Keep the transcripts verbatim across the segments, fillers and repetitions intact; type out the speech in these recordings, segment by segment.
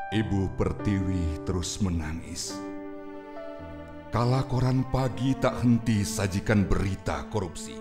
Ibu Pertiwi terus menangis. Kala koran pagi tak henti sajikan berita korupsi.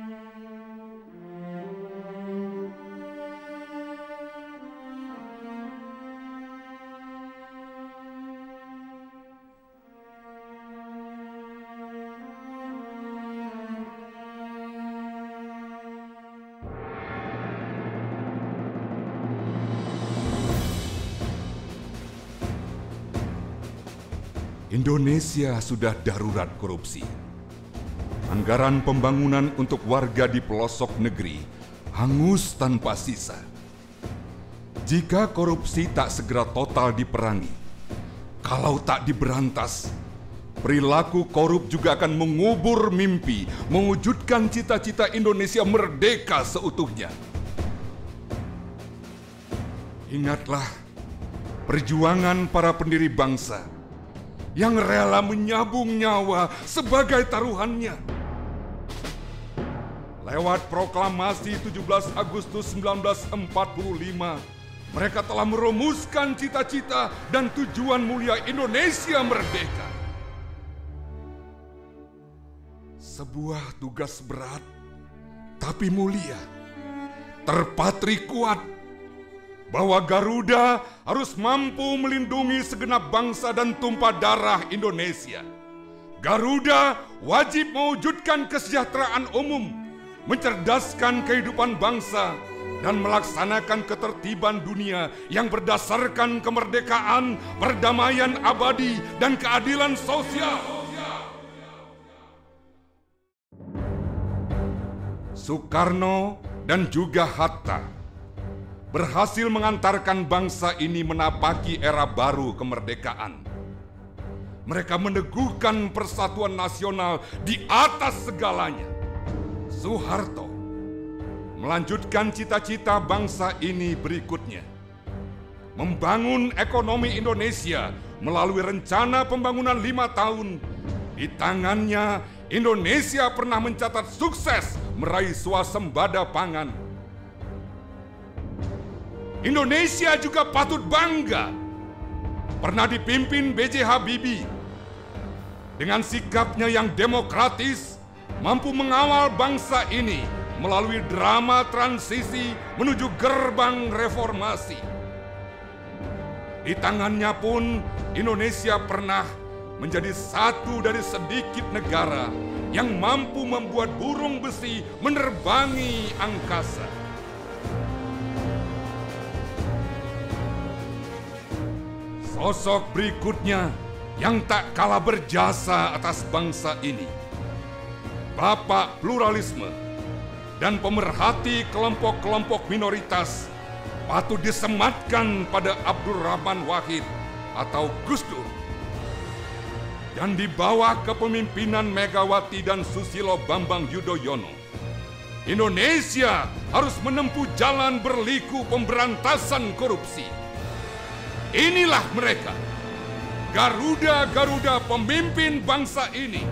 Indonesia sudah darurat korupsi. Anggaran pembangunan untuk warga di pelosok negeri hangus tanpa sisa. Jika korupsi tak segera total diperangi, kalau tak diberantas, perilaku korup juga akan mengubur mimpi mewujudkan cita-cita Indonesia merdeka seutuhnya. Ingatlah perjuangan para pendiri bangsa yang rela menyabung nyawa sebagai taruhannya. Lewat proklamasi tujuh belas Agustus seribu sembilan ratus empat puluh lima, mereka telah merumuskan cita-cita dan tujuan mulia Indonesia merdeka. Sebuah tugas berat, tapi mulia. Terpatri kuat bahwa Garuda harus mampu melindungi segenap bangsa dan tumpah darah Indonesia. Garuda wajib mewujudkan kesejahteraan umum, mencerdaskan kehidupan bangsa, dan melaksanakan ketertiban dunia yang berdasarkan kemerdekaan, perdamaian abadi, dan keadilan sosial. Soekarno dan juga Hatta berhasil mengantarkan bangsa ini menapaki era baru kemerdekaan. Mereka meneguhkan persatuan nasional di atas segalanya. Soeharto melanjutkan cita-cita bangsa ini berikutnya. Membangun ekonomi Indonesia melalui rencana pembangunan lima tahun. Di tangannya, Indonesia pernah mencatat sukses meraih swasembada pangan. Indonesia juga patut bangga pernah dipimpin B J Habibie. Dengan sikapnya yang demokratis, mampu mengawal bangsa ini melalui drama transisi menuju gerbang reformasi. Di tangannya pun, Indonesia pernah menjadi satu dari sedikit negara yang mampu membuat burung besi menerbangi angkasa. Sosok berikutnya yang tak kalah berjasa atas bangsa ini, Bapak Pluralisme dan pemerhati kelompok-kelompok minoritas, patut disematkan pada Abdurrahman Wahid atau Gus Dur. Dan di bawah kepemimpinan Megawati dan Susilo Bambang Yudhoyono, Indonesia harus menempuh jalan berliku pemberantasan korupsi. Inilah mereka, Garuda-Garuda pemimpin bangsa ini.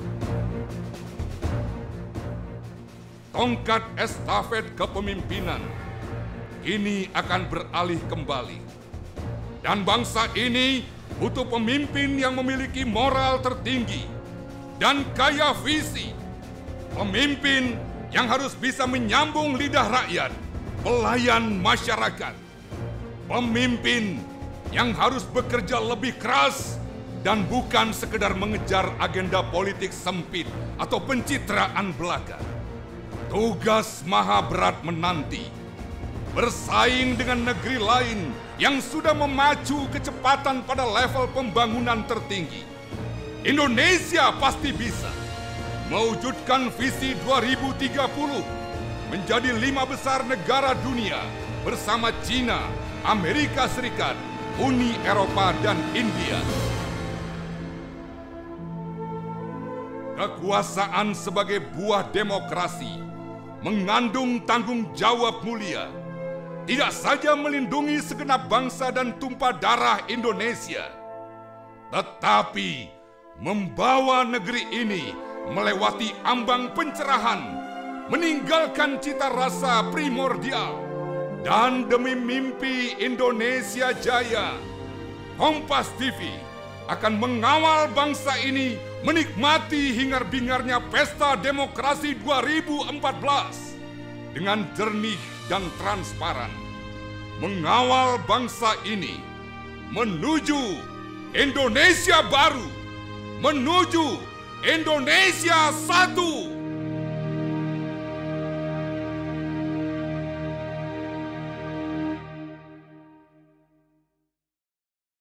Tongkat estafet kepemimpinan ini akan beralih kembali. Dan bangsa ini butuh pemimpin yang memiliki moral tertinggi dan kaya visi. Pemimpin yang harus bisa menyambung lidah rakyat, pelayan masyarakat. Pemimpin yang harus bekerja lebih keras dan bukan sekedar mengejar agenda politik sempit atau pencitraan belaka. Tugas maha berat menanti, bersaing dengan negeri lain yang sudah memacu kecepatan pada level pembangunan tertinggi. Indonesia pasti bisa mewujudkan visi dua ribu tiga puluh menjadi lima besar negara dunia bersama Cina, Amerika Serikat, Uni Eropa, dan India. Kekuasaan sebagai buah demokrasi mengandung tanggung jawab mulia, tidak saja melindungi segenap bangsa dan tumpah darah Indonesia, tetapi membawa negeri ini melewati ambang pencerahan, meninggalkan cita rasa primordial, dan demi mimpi Indonesia Jaya Kompas T V akan mengawal bangsa ini menikmati hingar-bingarnya pesta demokrasi dua ribu empat belas dengan jernih dan transparan. Mengawal bangsa ini menuju Indonesia baru, menuju Indonesia satu.